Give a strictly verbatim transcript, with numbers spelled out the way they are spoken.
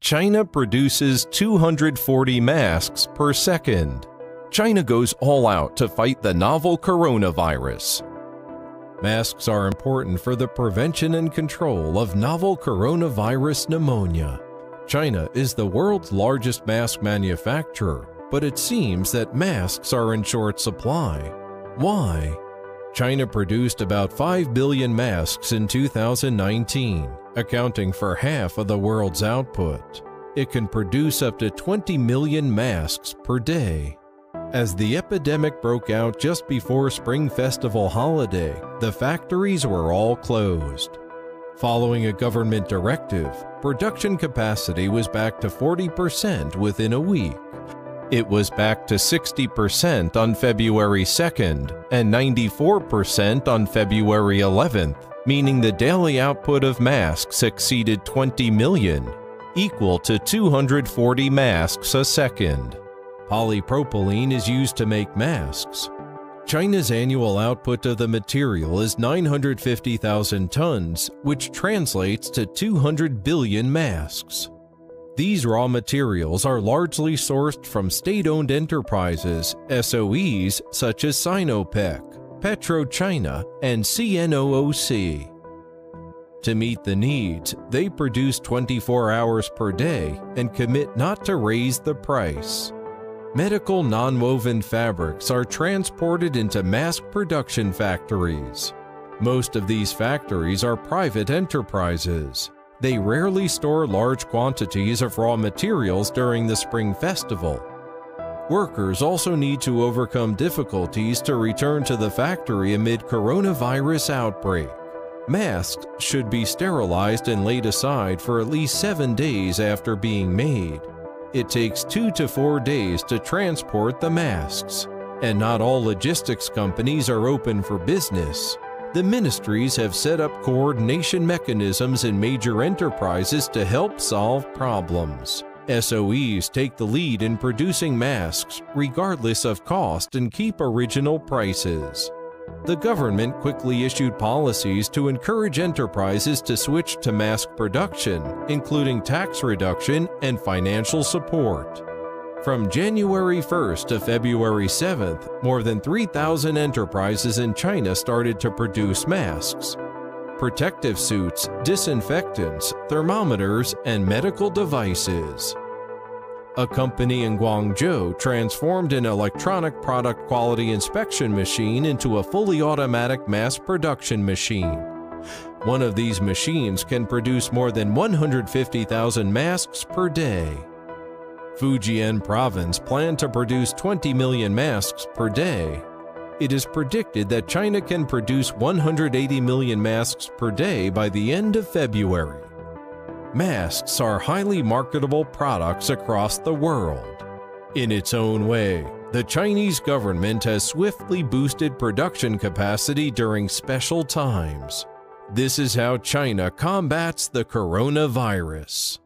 China produces two hundred forty masks per second. China goes all out to fight the novel coronavirus. Masks are important for the prevention and control of novel coronavirus pneumonia. China is the world's largest mask manufacturer, but it seems that masks are in short supply. Why? China produced about five billion masks in two thousand nineteen, accounting for half of the world's output. It can produce up to twenty million masks per day. As the epidemic broke out just before Spring Festival holiday, the factories were all closed. Following a government directive, production capacity was back to forty percent within a week. It was back to sixty percent on February second and ninety-four percent on February eleventh, meaning the daily output of masks exceeded twenty million, equal to two hundred forty masks a second. Polypropylene is used to make masks. China's annual output of the material is nine hundred fifty thousand tons, which translates to two hundred billion masks. These raw materials are largely sourced from state-owned enterprises, S O Es such as Sinopec, PetroChina, and C N O O C. To meet the needs, they produce twenty-four hours per day and commit not to raise the price. Medical nonwoven fabrics are transported into mask production factories. Most of these factories are private enterprises. They rarely store large quantities of raw materials during the Spring Festival. Workers also need to overcome difficulties to return to the factory amid coronavirus outbreak. Masks should be sterilized and laid aside for at least seven days after being made. It takes two to four days to transport the masks, and not all logistics companies are open for business. The ministries have set up coordination mechanisms in major enterprises to help solve problems. S O Es take the lead in producing masks regardless of cost and keep original prices. The government quickly issued policies to encourage enterprises to switch to mask production, including tax reduction and financial support. From January first to February seventh, more than three thousand enterprises in China started to produce masks, protective suits, disinfectants, thermometers, and medical devices. A company in Guangzhou transformed an electronic product quality inspection machine into a fully automatic mass production machine. One of these machines can produce more than one hundred fifty thousand masks per day. Fujian Province planned to produce twenty million masks per day. It is predicted that China can produce one hundred eighty million masks per day by the end of February. Masks are highly marketable products across the world. In its own way, the Chinese government has swiftly boosted production capacity during special times. This is how China combats the coronavirus.